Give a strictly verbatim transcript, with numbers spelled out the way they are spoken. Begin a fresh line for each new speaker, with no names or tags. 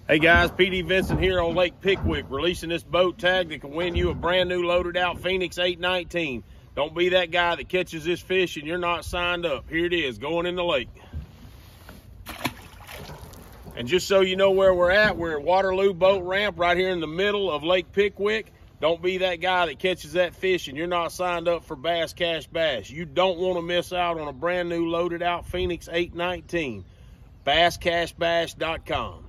Hey guys, P D Vincent here on Lake Pickwick, releasing this boat tag that can win you a brand new loaded out Phoenix eight nineteen. Don't be that guy that catches this fish and you're not signed up. Here it is, going in the lake. And just so you know where we're at, we're at Waterloo Boat Ramp right here in the middle of Lake Pickwick. Don't be that guy that catches that fish and you're not signed up for Bass Cash Bash. You don't want to miss out on a brand new loaded out Phoenix eight nineteen. bass cash bash dot com.